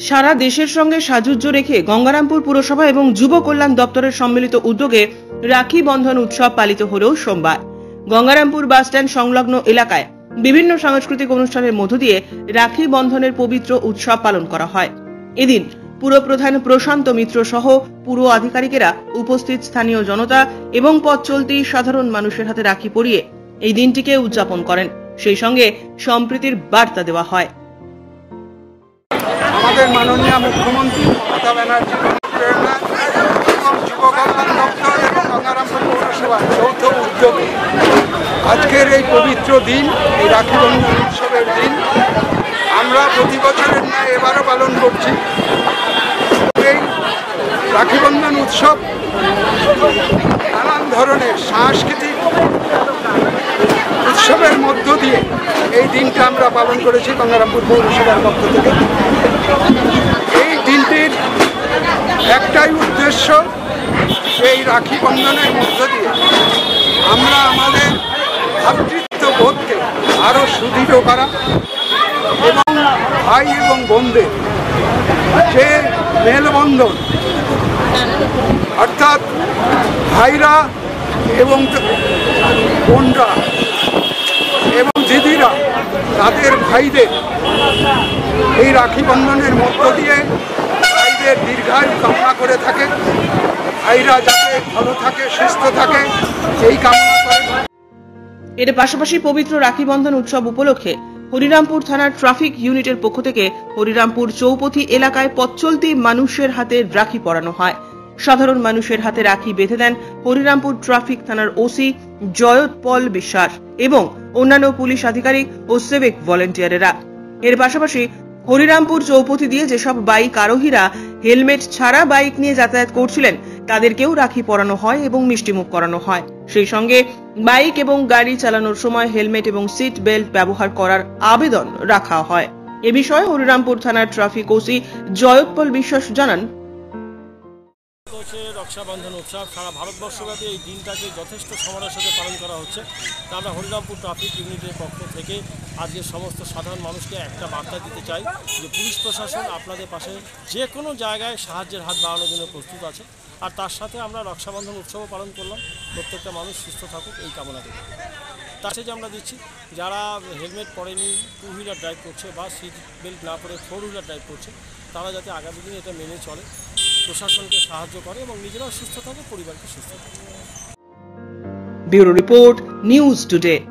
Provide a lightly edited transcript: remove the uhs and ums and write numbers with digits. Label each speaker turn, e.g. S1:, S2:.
S1: সারা দেশের সঙ্গে সাযুজ্য রেখে গঙ্গারামপুর পুরসভা এবং যুব কল্যাণ দপ্তরের সম্মিলিত উদ্যোগে রাখি বন্ধন উৎসব পালিত হল সোমবার। গঙ্গারামপুর বাসস্ট্যান্ড সংলগ্ন এলাকায় বিভিন্ন সাংস্কৃতিক অনুষ্ঠানের মধ্য দিয়ে রাখি বন্ধনের পবিত্র উৎসব পালন করা হয়। এদিন পুরপ্রধান প্রশান্ত মিত্র সহ পুর আধিকারিকেরা উপস্থিত স্থানীয় জনতা এবং পথ চলতি সাধারণ মানুষের হাতে রাখি পরিয়ে এই দিনটিকে উদযাপন করেন। সেই সঙ্গে সম্প্রীতির বার্তা দেওয়া হয়।
S2: আমাদের মাননীয় মুখ্যমন্ত্রী মমতা ব্যানার্জি প্রেরণা এবং যুব কল্যাণ দপ্তর এবং গঙ্গারামপুর পৌরসভার যৌথ উদ্যোগে আজকের এই পবিত্র দিন, এই রাখি বন্ধন উৎসবের দিন আমরা প্রতি বছরের ন্যায় এবারও পালন করছি। এই রাখি বন্ধন উৎসব নানান ধরনের সাংস্কৃতিক উৎসবের মধ্য দিয়ে এই দিনটা আমরা পালন করেছি গঙ্গারামপুর পৌরসভার পক্ষ থেকে। এই দিনটির একটাই উদ্দেশ্য, এই রাখি বন্ধনের মধ্য দিয়ে আমরা আমাদের ভ্রাতৃত্ববোধকে আরও সুদৃঢ় করা এবং ভাই এবং বোনদের যে মেলবন্ধন, অর্থাৎ ভাইরা এবং বোনরা এবং দিদিরা তাদের ভাইদের এই রাখি বন্ধনের মধ্য দিয়ে ভাইদের দীর্ঘায়ু কামনা করে থাকে, ভাইরা যাতে ভালো থাকে, সুস্থ থাকে এই কামনা করে।
S1: এর পাশাপাশি পবিত্র রাখি বন্ধন উৎসব উপলক্ষে হরিরামপুর থানার ট্রাফিক ইউনিটের পক্ষ থেকে হরিরামপুর চৌপথি এলাকায় পথ চলতি মানুষের হাতে রাখি পরানো হয়। সাধারণ মানুষের হাতে রাখি বেঁধে দেন হরিরামপুর ট্রাফিক থানার ওসি জয়ৎপল বিশ্বাস এবং অন্যান্য পুলিশ আধিকারিক ও সিভিক ভলেন্টিয়ারেরা। এর পাশাপাশি হরিরামপুর চৌপথি দিয়ে যেসব বাইক আরোহীরা হেলমেট ছাড়া বাইক নিয়ে যাতায়াত করছিলেন তাদেরকেও রাখি পরানো হয় এবং মিষ্টিমুখ করানো হয়। সেই সঙ্গে বাইক এবং গাড়ি চালানোর সময় হেলমেট এবং সিট বেল্ট ব্যবহার করার আবেদন রাখা হয়। এ বিষয়ে হরিরামপুর থানার ট্রাফিক ওসি জয়ৎপল বিশ্বাস জানান,
S3: রক্ষাবন্ধন উৎসব সারা ভারতবর্ষব্যাপী এই দিনটাকে যথেষ্ট সম্মানের সাথে পালন করা হচ্ছে। তা আমরা হরিরামপুর ট্রাফিক ইউনিটের পক্ষ থেকে আজকে সমস্ত সাধারণ মানুষকে একটা বার্তা দিতে চাই যে পুলিশ প্রশাসন আপনাদের পাশে যে কোনো জায়গায় সাহায্যের হাত বাড়ানোর জন্য প্রস্তুত আছে। আর তার সাথে আমরা রক্ষাবন্ধন উৎসবও পালন করলাম। প্রত্যেকটা মানুষ সুস্থ থাকুক এই কামনা করি। তার সাথে আমরা দিচ্ছি যারা হেলমেট পরেনি, টু হুইলার ড্রাইভ করছে বা সিট বেল্ট না পরে ফোর হুইলার ড্রাইভ করছে, তারা যাতে আগামী দিনে এটা মেনে চলে, প্রশাসনকে সাহায্য করে এবং নিজেরাও সুস্থ থাকে, পরিবারকে সুস্থ থাকে।
S1: Bureau report, news today.